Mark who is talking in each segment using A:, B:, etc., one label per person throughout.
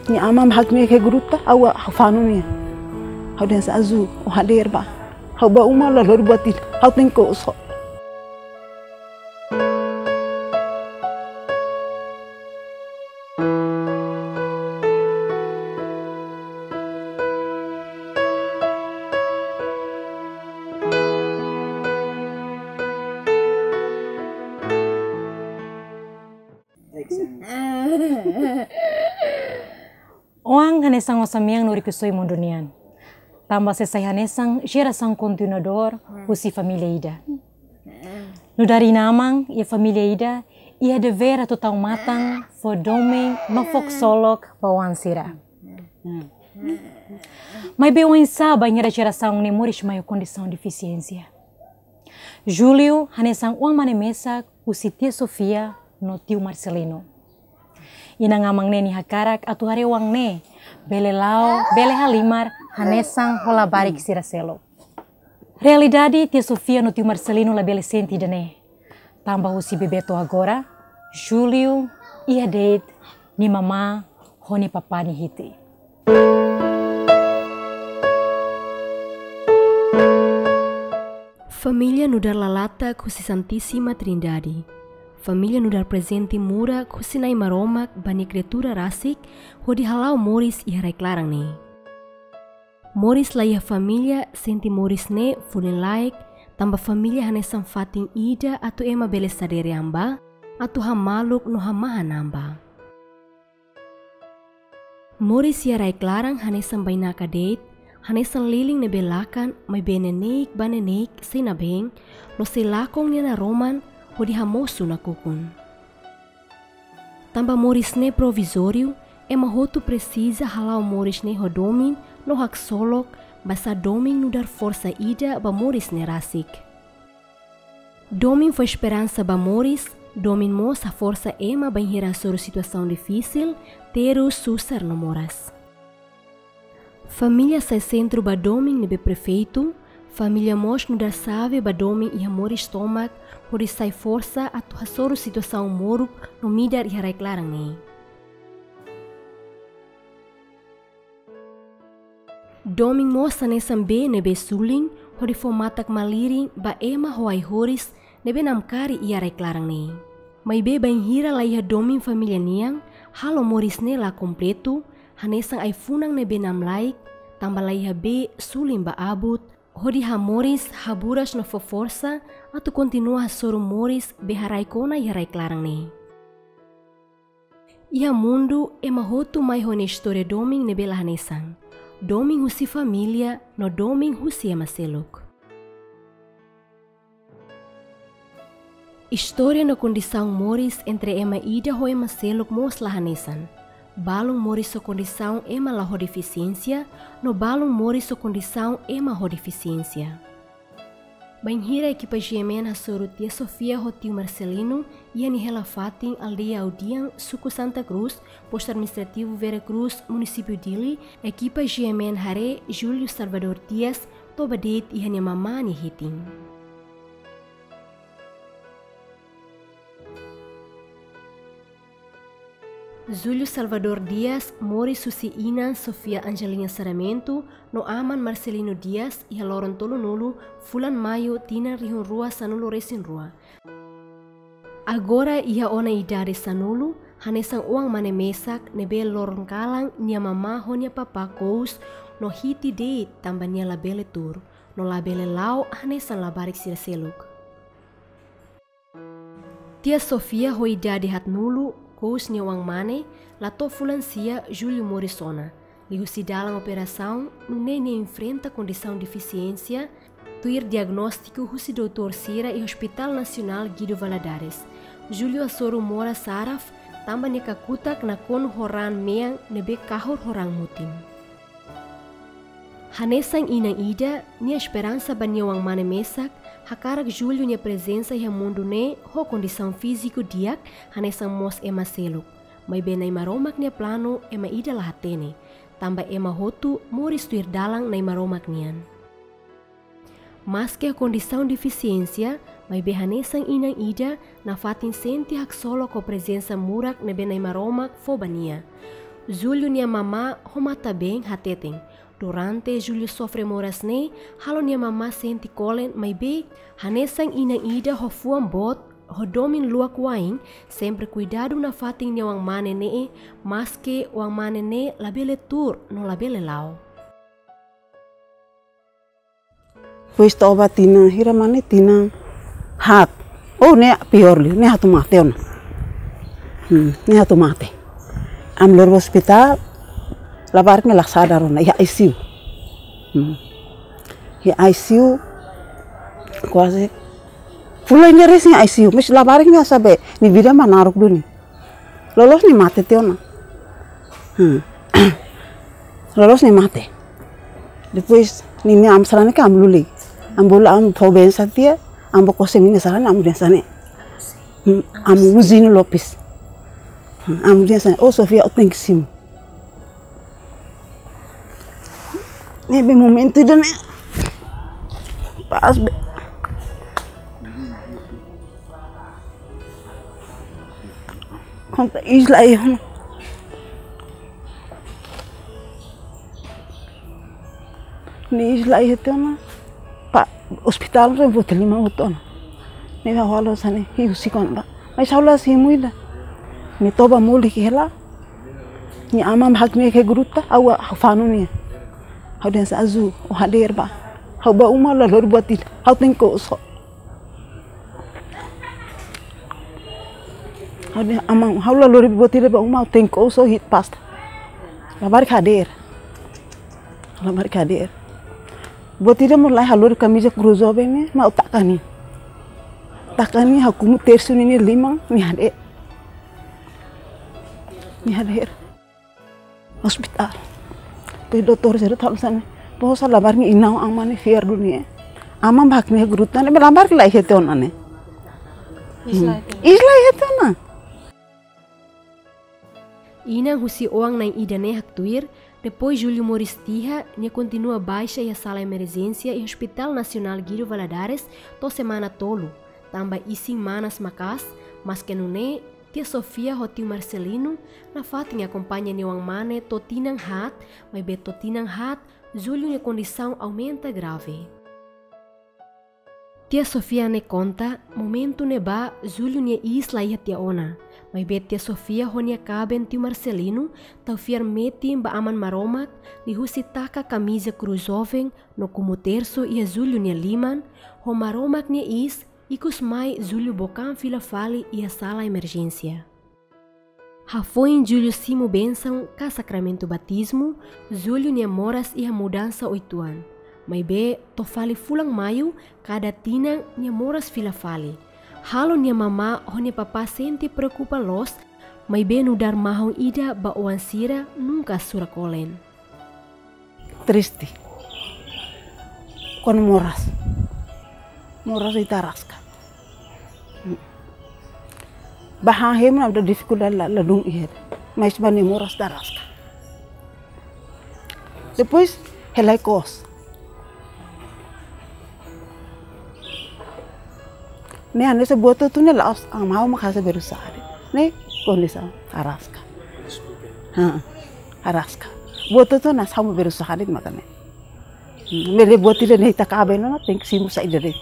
A: Ni amam hakmi ke gruta awa hafanu mi. Hau den sa azu o hader ba. Hau ba uma la lor batil. Hau tengko so.
B: Oang hanesang osamiang nuri kusoi mondonian. Tambah sesai hanesang geração continuador husi família ida. No dari namang ia família ida ia devera total matang for doming no fok solok bawan sira. Mas bem o insaba em geração ne moris maio condição deficiência. Julio hanesang uang manemesa husi tia Sofia no tio Marcelino. Ina ngamang neni hakarak atu hari wang ne bele lao bele halimar hanesang hola barik siraselo. Realidade tia Sofia no tio Marcelino la bele senti dane. Tambah usi bebeto agora Julio ia date ni mama honi papa ni hiti.
C: Família no dar lalata com Santíssima Trindade. Família no dar presente mura kusinai maromak bani kreatura rasik hodi halau Moris ia rai klarang ne. Moris la ia família senti Moris ne fulen laik tambah família hanesam fatin ida atau ema bele sadere amba atau hamaluk no hamahan amba. Moris ia rai klarang hanesam bainaka date hanesam liling ne belakan mai benenik banenik sinabeng no selakong niya na roman hodi hamosu na kukun. Tambah Moris ne provisório, ema hotu precisa halau Moris ne hodomin no hak solok basa domin no dar força ida ba Moris ne rasik. Domin foi esperança ba Moris, domin mos a força ema ba inhira sobre situação difícil, teru susar no moras. Família sai centro ba domin ne be prefeito, família mos no dar save ba domin ia Moris stomak hori sai força atu hasoro situação moruk no midar ia rai klarang ne. Doming mosa nesam be nebe suling hori fomatak maliri ba ema hoai horis nebe namkari ia rai klarang ne. Mai be bain hira la ia doming familia niang halo Moris ne la kompleto hanesang ai funang nebe nam laik tambah la ia be suling ba abut hodi ha Moris haburas no força atu continua soro Moris beharai kona ia rai klarang ne. Ia mundo ema hotu mai hone história doming nebe la hanesang. Doming husi família no doming husi ema seluk. História no condição Moris entre ema ida ho ema seluk mos la hanesan. Balung Moris so condição ema la ho deficiência, no balung Moris so condição ema ho deficiência. Bain hira equipa GMN hasoro tia Sofia ho tio Marcelino ia ni hela fatin aldeia Audiang, suku Santa Cruz, posto administrativo Vera Cruz, município Dili, equipa GMN hare Julio Salvador Dias, tobadet ia ni mamani hiting. Julio Salvador Dias, Moris Susi Inan, Sofia Angelina Saramento, no aman Marcelino Dias, ia loron tolo nulu, fulan maio tina rihon rua sanulu resin rua. Agora ia ona idade sanulu, hanesang uang mane mesak, nebe loron kalang, nia mama ho nia papa kous, no hiti de tambah nia labele tur, no labele lau, hanesang labarik sira seluk. Tia Sofia ho idade hat nulu, kous nia uang mane, lato fulan sia Julio Morisona. Lihusi dalam operação, nene enfrenta condição deficiência, tuir diagnóstico husi doutor Sira e Hospital Nacional Guido Valadares. Julio asoro mora saraf, tamba neka kutak na kon horan meang nebe kahor horang mutim. Hanesang inang ida, nia esperança ba nia uang mane mesak, hakarak Julio nia presença ia mundo ne ho condição físico diak hanesang mos ema seluk. Mai benai maromak nia plano ema ida lahatene. Tambah ema hotu Moris tuir dalang na maromak nian. Mas que a condição deficiência, mai be hanesang inang ida na fatin senti hak solo ko presença murak na benai maromak fobania. Júlio nia mama homata bem hateteng. Durante Júlio sofre moras ne, halo nia mama senti kolen mai be, hanesang ina ida ho fuam bot, ho domin luak wain, sempre cuidado na fating nia wang mane ne, maske wang mane ne labele tur, no labele lao.
A: Pois toba tina hira mane tina hat. Oh ne piorli, ne hatu mate ona. Ne hatu mate. Am lor hospital labar me laksada rona ya ICU. Ya ICU quase pula nyaris ni ICU, mas labar me sabe ni vida manaruk duni. Lolos ni mate te ona. Lolos ni mate. Depois ni me am sarane ka am luli. Am bola am foben satia, am bokose ni sarane am densane. Am Uzino Lopes. Am densane. Oh Sofia, eu tenho que sim. Nesse momento de né, paz. Conta isla aí, ni isla aí tem pa hospital re vou ter lima outona. Ni vai rolar sane, hiu sikon ba. Mas aula sih muida. Ni toba muli kela. Ni amam hakne ke gruta awa fanu ni. Hau dan sa azu o hadir ba. Hau ba uma la lor buatil. Hau tengko so. Hau dan amang hau la lor buatil ba uma tengko so hit pasta. Labar hadir. Labar hadir. Buatil mulai halur kamisa cruzo bene mau takani. Takani hakumu tersu ni limang ni hadir. Ni hadir. Hospital. Pe dokter seret hal sana. Bahwa sa labar ni inau amane fiar dunia. Amam bhak ni gurutan be labar lai hete onane. Isla hete ona.
C: Ina husi oang na idane haktuir, depois Júlio Moris Tiha, nia continua baixa e a sala emergência e Hospital Nacional Guido Valadares to semana tolo. Tamba ising manas makas, mas que nune tia Sofia hotiu Marcelino na fating acompanha ni wang mane to tinang hat, mas be to tinang hat, Júlio nia condição aumenta grave. Tia Sofia ne conta, momento ne ba, Júlio nia isla ia tia ona, mas be tia Sofia honia caben tiu Marcelino, tau fiar meti ba aman maromak, li husi taka camisa cruzoveng no como terço e Júlio nia liman, ho maromak nia is, ikus mai Júlio bocan fila fali e a sala emergência. Ha foi em Júlio simo benção ka sacramento batismo, Júlio nia moras e a mudança 8 anos. Mas be to fali fulang maio, cada tinang nia moras fila fali. Halo nia mama ho nia papa senti preocupa los, mas be nudar mahong ida ba oansira nunca surakolen.
A: Triste. Con moras. Moras di Tarasca. Bahan hem na ada dificuldade la dung ir. Mas bani moras Tarasca. Depois helai kos. Ne ane se boto tu ne laos amau makasa berusaha. Ne kondisa Tarasca. Tarasca. Boto tu nas hamu berusaha dit makane. Mere boti de ne takabe no tem que simu sai dere.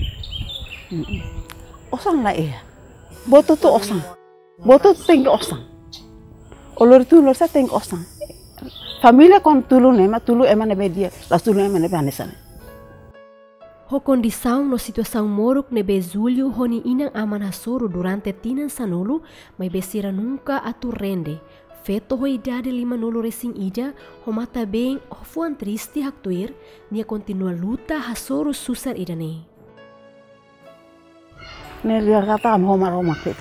A: Osang la iya. Boto tu osang. Boto tu tem osang. Olor tu lor sa tem osang. Família con tulu nema tulu emane bedia, las tulu emane banesane.
C: Ho condição no situação moruk nebe Júlio honi inang aman hasoro durante tinan sanulu, mas besira nunca aturrende. Feto ho idade 5 nulu resing ida, ho mata bem ho fuan triste haktuir, nia continua luta hasoro susar idane.
A: Ne liar kata am homa roma kit.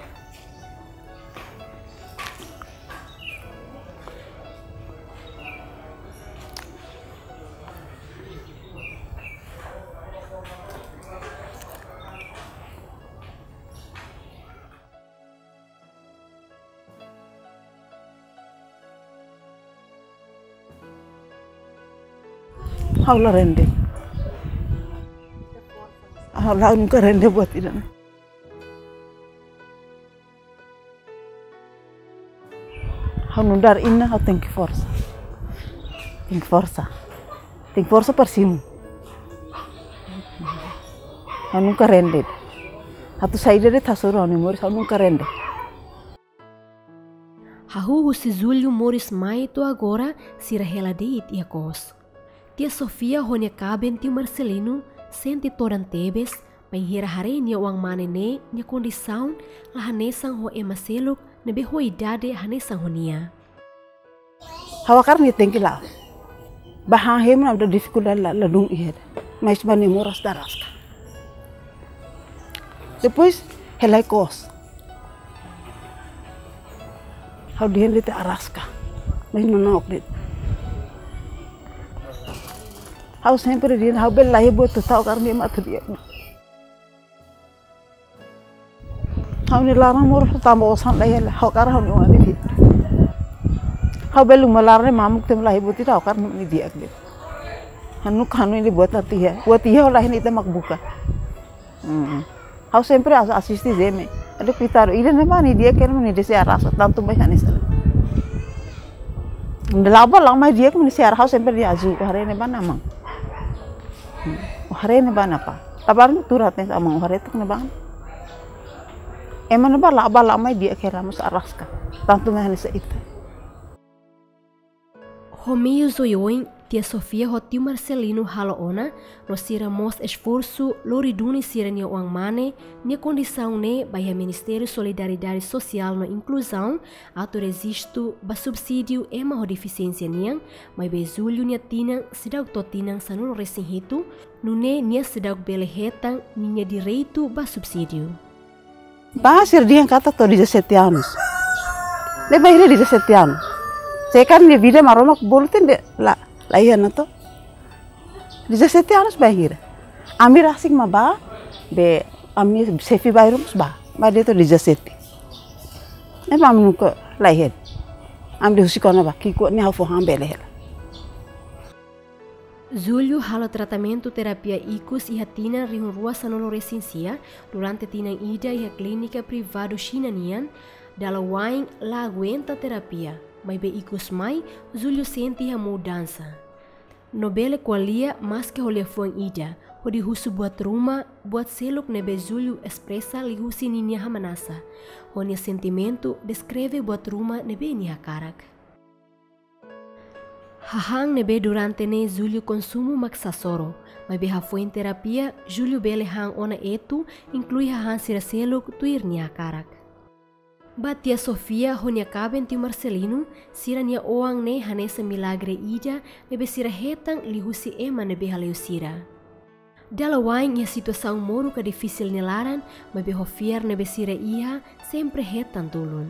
A: Haula rende. Haula nunca rende buat tidak. Hau nundar ina hau tem força. Tem força. Tem força para cima. Hau nunca rende. Hatu saída de tasoro ni Morris hau nunca rende.
C: Hahu si Júlio Morris mai to agora sira hela deit ia kos. Tia Sofia honia kaben tio Marcelino senti todan tebes pai hira hare nia uang manene nia kondisaun la hanesang ho ema seluk nebe ho idade hanesang honia.
A: Hawakar ni tengki la. Bahang hem na da dificuldade la dung iheda. Mas bani moras darasca. Depois helai kos. Hau dihen lite arasca. Mas nonok dit. Hau sempre dihen hau bel lahi buat tau karni matu dia. Hau ni larang moras tambah osan lahi hau kar hau ni wani dit. Hau belu malarne mamuk tem lahi buat tau karni ni dia dit. Hanu kanu ini buat tia lahi ni temak buka. Hau sempre asisti zeme. Ada pitar, ida ne mani dia kena mani desi arasa tanto mai hanis. Ndelaba lang mai dia kena desi arasa sempre dia azu hare ne bana mang. Hare ne bana pa. Tabar ni turat ne amang hare tuk ne bang. Eman ne laba lang mai dia kena mus araska tanto mai hanis itu.
C: Romeo zoioin tia Sofia ho tio Marcelino halo ona no sira mos esforço loriduni sira nia uang mane nia condição ne baia Ministério Solidariedade Social no Inclusão auto resisto ba subsídio ema ho deficiência niang mai be Julio nia tinang sidauk to tinang sanulo resin hitu nune nia sidauk bele hetang nia direito ba subsídio.
A: Bahasir dia kata to 17 anos. Le bahire 17 anos. Sekarang dia vida maromak bolutin de la iya na to. 17 anos bahira. Amir asik ma ba be amir sefi bayrum ba. Ba dia to 17. Emang nuko lahir. Amir husikona ba kiko ni hafo hambele hela.
C: Julio halo tratamento terapia icus e tina rihun rua sanonorescencia durante tinang ida e clínica privado chinanian dala wain la aguenta terapia. Mas be icus mai, Julio senti a mudança. Nobele qualia mas que olha foi ida, o de husu buat rumah, buat seluk nebe Julio expressa li husi ninya hamanasa. O nia sentimento descreve buat rumah nebe nia karak. Hahang nebe durante ne Julio consumo maksasoro, mas be foi em terapia, Julio bele hang ona etu, inclui hahang sira seluk tuir nia karak. Batia Sofia honia kaben tio Marcelino sira nia oang ne hanesa milagre ida nebe sira hetang lihusi ema nebe haleu sira. Dala wain ia situação moro ka difícil nelaran mas be hofiar nebe sira iha sempre hetang tulun.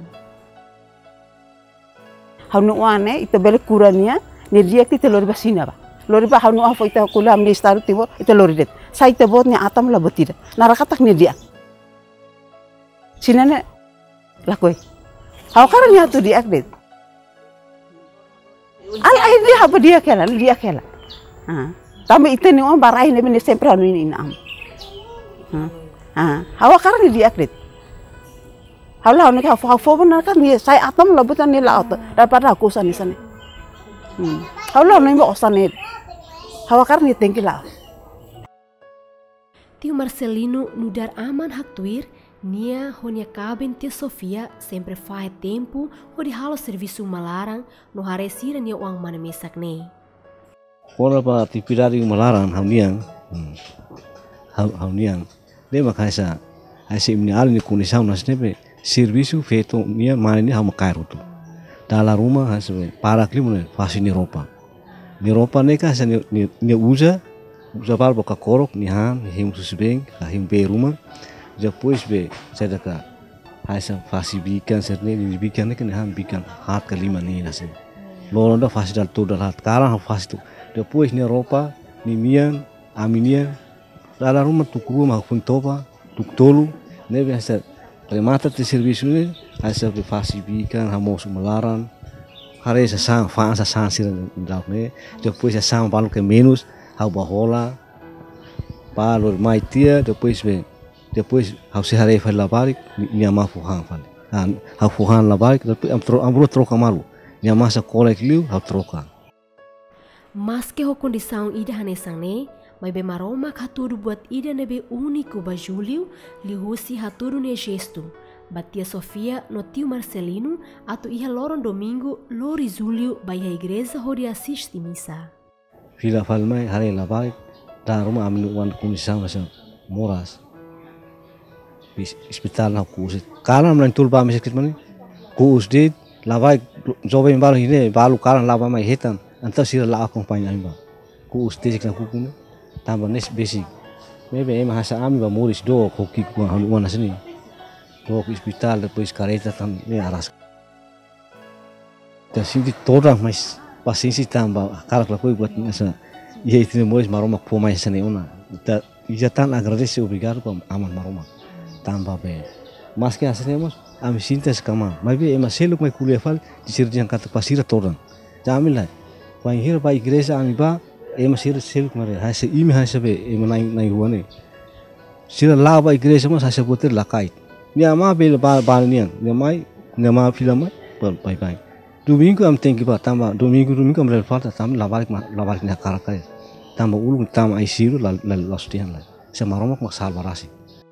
A: Hau wane ita bele kurania ne dia ti telori basina ba. Lori ba hau afo ita kulam ni staru tibo ita lori det. Sa ita bot ni atam la botida. Narakatak ni dia. Sinane lakoi. Hau karanya tu dia akdet. Al dia apa dia kela. Tambah itu ni orang barai ni benda sempre anu ini am. Hau karanya dia akdet. Hau lah ni hau benar kan dia saya atom labutan ni lah auto daripada aku sana. Hau lah ni bawa sana. Hau karanya tinggi lah.
C: Tio Marcelino nudar aman hak tuir. Nia honia kaben tia Sofia sempre faz tempo o de halo serviço malarang no haresira nia uang mana mesak ne.
D: Ora pa atividade malarang hauniang de makaisa aise imni ali ni condição nas nebe serviço feito nia mana ni hama kairutu. Dala rumah hasse para clima faz ni roupa. Ni roupa ne ka ni usa para boca korok ni han him susbeng him be rumah. Depois be saya dah hasil fasi bikan serne ni bikan ni kan ham bikan hat kelima ni nasi. Lorong dah fasi dal tu dal hat karang fasi tu. Depois ni roupa ni mian aminia dalam rumah tu kuru mak pun topa tu tolu ni biasa remata te serviço ni hasil fasi bikan hamos melaran hari sesang fasa sir dal ni depois sesang balu ke menos hau bahola palur mai tia depois hau sehari fal labarik ni ama fuhang fal hau fuhang labarik depois ambro troca malu nia masa kolek liu hau troka.
C: Mas ke ho condição ida hanesang ne, mai be maroma haturu buat ida nebe único ba Júlio, li husi haturu ne gesto. Batia Sofia no tio Marcelino, atu iha loron domingo, lori Júlio ba iha igreja hori assiste missa.
D: Fila falmai hare labai, da rumah aminu wan condição masa moras. Hospital na kuusit. Kalan mlan tulba mesek mani. Kuus dit labai jobe mbalo hine balu kalan laba mai hetan. Anta sira la acompanha imba. Kuus tesik na kukune. Tamba nes basic. Mebe ema hasa ami ba moris do koki ku hanuan sini. Do hospital depois careta tam ne aras. Ta sinti toda mas paciência tamba kala kla koi buat nasa. Ia itu moris maroma po mai sene ona. Ta ia tan agradece obrigado pam aman maroma. Tamba be. Mas que hacemos ami sintas kama. Mas be ema seluk mai kuliah fal disirjang kata pasira todan. Jamila. Vai hira ba igreja ami ba ema sira seluk mare. Hase imi hase be ema nai ruane. Sira la ba igreja mas hase boter lakai. Ni ama be ba niang. Ni mai ni ama filama bye bye. Domingo am tengki ba tamba domingo am rel falta tam labalik na karakai. Tamba ulung tam ai siru la lostian la. Semaroma mak salvarasi.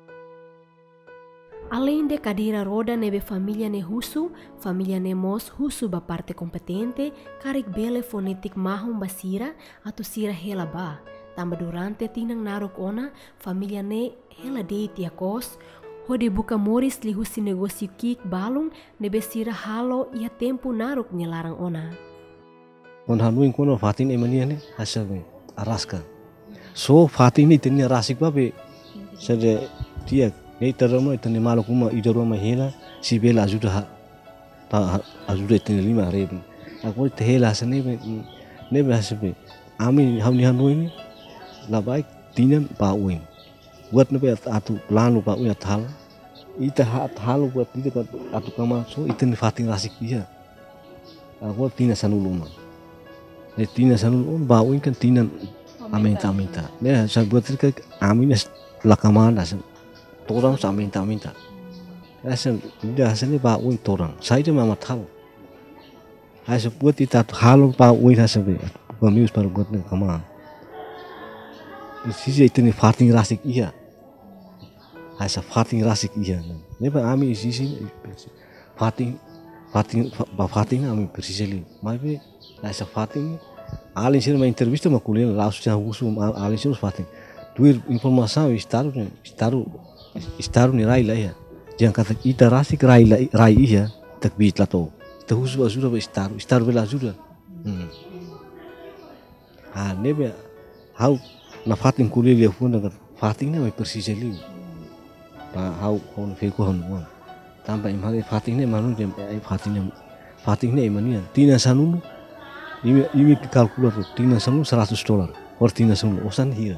C: Além de cadeira roda nebe família ne husu, família ne mos husu ba parte competente, karik bele fonetik mahum basira atau sira hela ba. Tamba durante tinang naruk ona, família ne hela date kos, hode buka moris li husi negócio kik balung nebe sira halo ia tempo naruk nyelarang ona.
D: On hanuin kono fatin emania ne hasabe araska. So fatin ni tenia rasik ba be sede dia nei terama itani malu kuma idoroma hela si bela ajuda ajuda itani 5,000. Aku te hela sene ne be hasabe ami hamni hanuin la baik tinan pa uin. Buat nebe atu plano pa uin atal. Ita halu buat ita atu kama so itani fatin rasik dia. Aku tina sanuluma. Ne tina sanulum ba uin kan tinan aminta. Ne sa buat ka aminas lakamana sa torang sa aminta. Asa dia hasane ba uin torang. Saya mama tahu. Asa buat ita halu ba uin hasabe. Pemius para buat ne kama. Sisi itani fatin rasik iya. Asa fatin rasik iya. Ne ba ami sisi fatin ami persiseli. Mai asa fatin alin sir ma entrevista ma kuliah langsung jangan usul alin sir fatin. Duir informação estaru ni rai lah ya. Jangan kata ita rasik rai iya tak bit lato. Ita usul ajuda ba estaru bela ajuda. Nebe hau na fatin kuliah dia pun dengan fatin ni mai persiseli. Hau on feku han. Tambah imhari fatin ni manu jam fatin ni mania. Tina sanulu ini kalkulator tina sanulu $100 or tina sanulu osan hira.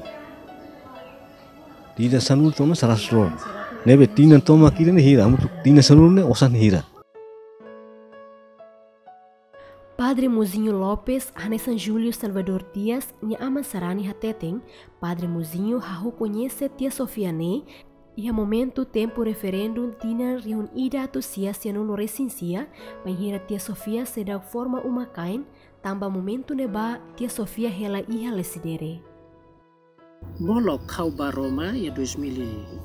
D: Tina sanulu toma $100. Nebe tina toma kira ni hira. Amu tina sanulu ne osan hira.
C: Padre Mozinho Lopes, hane San Júlio Salvador Dias, nya aman sarani hateteng, Padre Mozinho hahu conhece tia Sofia ne, e a momento tempo referendum tina reunida atu sia nulo resinsia, mahira tia Sofia sedang forma uma kain, tamba momento neba tia Sofia hela iha lesidere.
E: Bolok kau baroma ya 2000,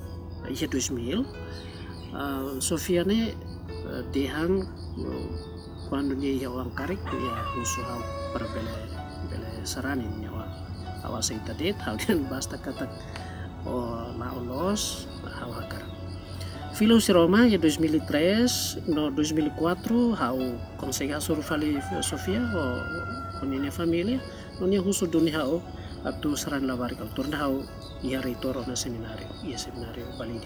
E: Sofia ne dehang quando dia orang karik ya usul hau para bele sarani nyawa awas ita det hau dan basta kata na ulos hau hakar. Filo si Roma ya 2003 no 2004 hau consegue surfali Sofia o nini família no nia husu duni hau atu saran labar kal turna hau ia reitoro na seminario validi.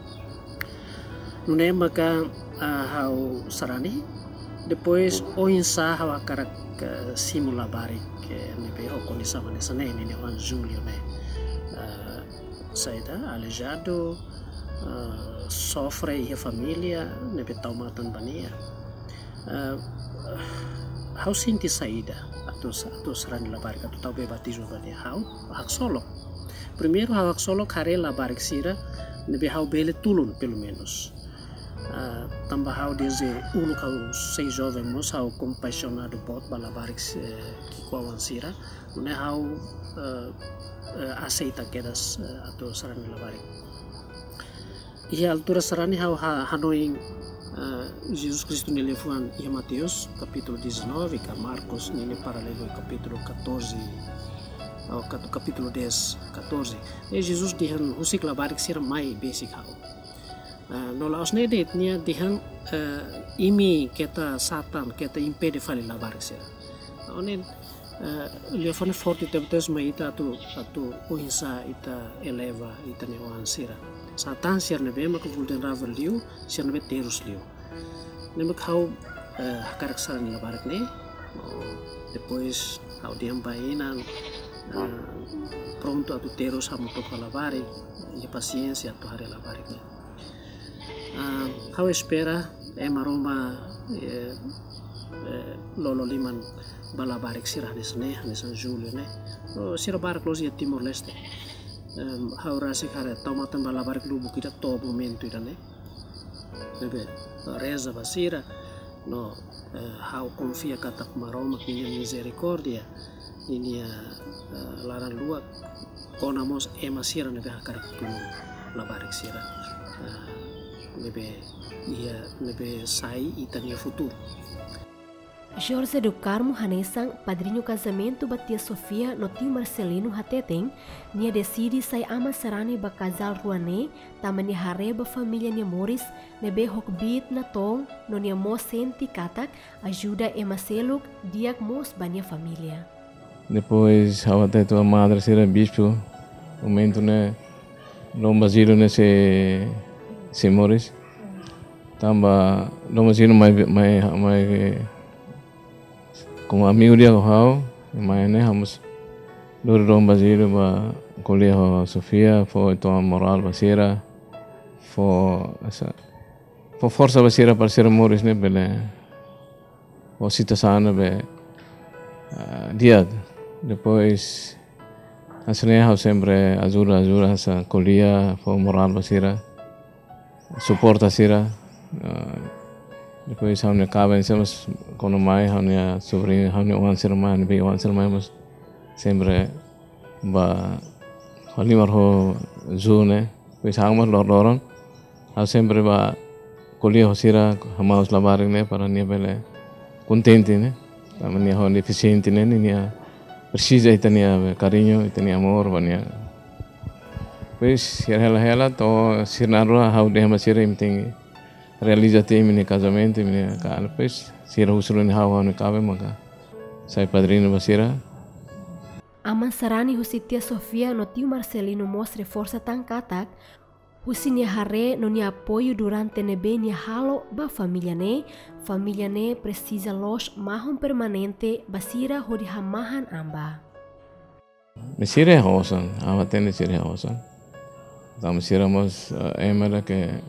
E: Nune maka hau sarani depois o insa hawa karak simula barik nebe o condição nessa nem Juan Júlio né saída aleijado sofre e a família nebe taumatan bania hau sinti saída atau seran labarik atau tau be batismo bania hau hak solo primeiro hau hak solo kare labarik sira nebe hau bele tulun pelo menos tambah hau desde hau sei jovem mos hau compaixonado bot balabarik kikuawan sira une hau aceita kedas atau sarani labarik ia altura sarani hau hanoing Jesus Cristo nele fuan ia Mateus capítulo 19 ka Marcos nele paralelo capítulo 14 ao capítulo 10 14 e Jesus dihan husik labarik sira mai basic hau nola osne detnya dihan imi keta satan keta impede fali labarik sira onen liofone forte tebtes mai ita atu uhinsa ita eleva ita newan sira satan sir nebe mak vulden ravel liu sir nebe terus liu nemek hau hakarak saran labarik ne depois hau diam bainan pronto atu terus hamu toka labarik e paciência atu hari labarik ne hau espera maroma lolo liman balabarik sirah nesne San Julio ne sira barak los ya Timor Leste hau rasi kare tomatan balabarik lubu kita to momento idane bebe reza basira no hau confia kata maroma kini misericordia ini laran luak konamos emasira nebe hakarik tu labarik sira nebe sai itania futuro.
C: Jorge do Carmo Hanesang, padrinho casamento batia Sofia no tio Marcelino Hateteng, nia decide sai ama sarani ba casal ruane, tamani hareba família nia Morris, nebe hokbit na tong, no nia mo senti katak, ajuda e Marceluk, diak mos bania família.
F: Depois, até tua madre ser bispo, momento né, lomba zero né se Morris, tamba lomba zero mai como amigo dia kau, mas né, vamos dor Basílio ba kuliah Sofia, foi tua moral basira, foi força basira para ser Morris né, bele, o citação be dia, depois aslinya sempre ajuda essa kuliah, foi moral basira, suporta sira. Depois hamne kaben semas kono mai hamne sobrinho hamne wan serma ne be wan serma mas sempre ba halimar ho zone depois hamar loron ha sempre ba kuliah hosira hamaus labaring ne para ne bele contente ne tamani ho eficiente ne nia precisa itania carinho itania amor bania depois hela to sirnarua how de masira imting realiza time ni casamento ni cara depois sira usulun hawa ni kabe maka sai padrino basira
C: aman sarani husitia Sofia no tio Marcelino mostre força tan katak husinia hare no ni apoio durante ne benia halo ba família ne precisa los mahon permanente basira hodi hamahan amba
F: mesire hosan awatene sire hosan tam sira mos emela que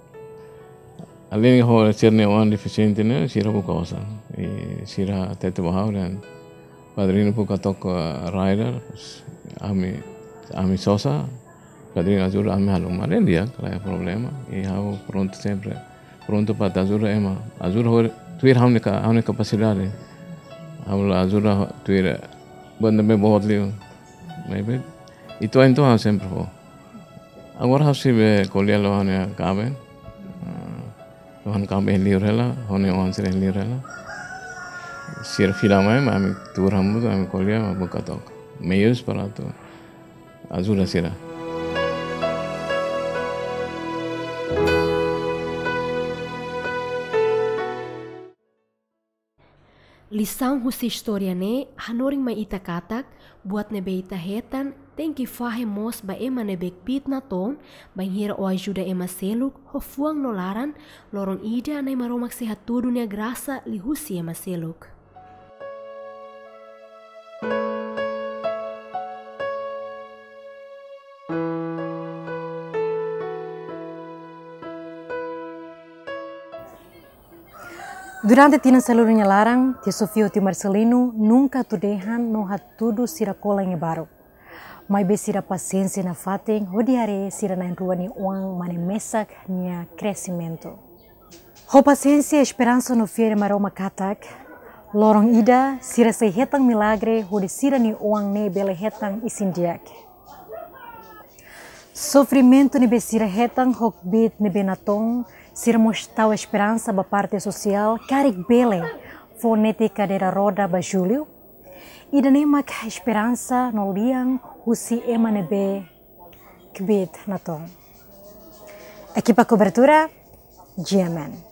F: além de ser neon deficiente né sira buka osan e sira tete bahau dan padrino buka tok rider ami sosa padrino ajuda ami halu mare dia kalau ada problema e hau pronto para ajuda ajuda tuir hamne capacidade hau ajuda tuir banda me बहुत लियो maybe itu hau sempre ho agora hau sibe kolia lo hane kabe Tuhan kami liurela, hone on sere liurela. Sir filama ami turhamu ami kolia buka tok. Meius para tu azura sira.
C: Lição husi história ne hanoring mai ita katak buat nebe ita hetan tem que fahe mos ba ema nebek pit na ton ba hira o ajuda ema seluk ho fuang no laran lorong ida na maromak sehat tu dunia grasa li husi ema seluk.
B: Durante tina seluruhnya larang, tia Sofia e tia Marcelino nunca tu dehan no hatudu sira kola yang baru. Mai be sira paciência na fateng, hodiare sira na rua ni uang mane mesak nia crescimento. Ho paciência e esperança no fim maroma katak, lorong ida sira sei hetang milagre ho de sira ni uang ne bele hetang isindiak. Sofrimento ni besira hetang hok bit ni benatong sira mostau esperança ba parte social karik bele fonete cadeira roda ba Júlio. Ida nemak esperança no liang husi ema nebe kbit natong. Equipa cobertura, GMN.